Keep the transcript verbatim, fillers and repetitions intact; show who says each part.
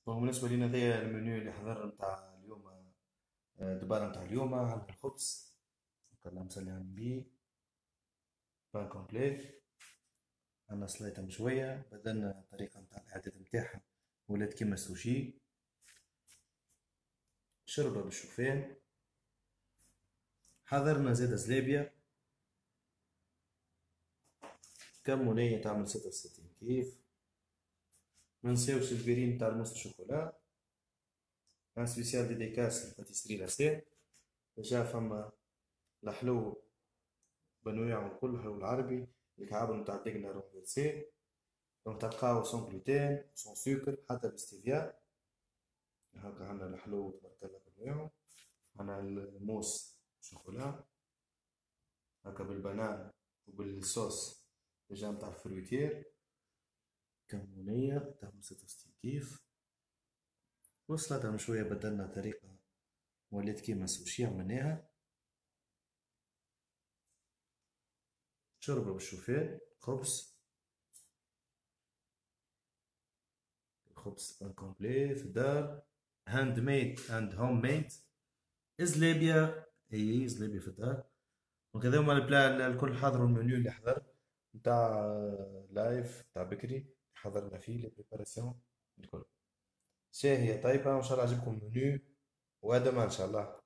Speaker 1: بون بالنسبة لينا هذايا المنيو اللي حضر متاع اليوم. آه، دبارة متاع اليوم عندنا الخبز كنا مسليين بيه، بان كومبلي، عندنا سلايطة مشوية، بدلنا الطريقة متاع الإعداد متاعها ولات كيما السوشي، شوربة بالشوفان، حضرنا زيادة زلابية، كمونية تعمل ستة وستين كيف، منساوش البيرين متاع الموس شوكولا، ان سبيسيال ديديكاس الباتيسري لاسيه. ديجا فما الحلو بنويعو كل الحلو العربي، الكعاب متاع الدقنة رومبرسي، دونك تلقاو سون غلوتين سون سكر حتى بالستيفيا. هاكا عندنا الحلو تبارك الله بنويعو، عندنا الموس شوكولا هاكا بالبنان وبالصوص ديجا متاع الفرويتير، كمونية تعمل ستة وستين كيف، وصلتها من شوية بدلنا طريقة ولات كيما السوشي عملناها، شوربة بالشوفان، خبز، الخبز انكومبلي في الدار، هاند ميد اند هوم ميد، زلابية، اي زلابية في الدار. دونك هذا هما البلا الكل حضروا المنيو اللي حضر نتاع لايف نتاع بكري حضرنا فيه لي بريباراسيون الكل. شاهية طيبة وإن شاء الله عجبكم المنيو، وهذا ما إن شاء الله.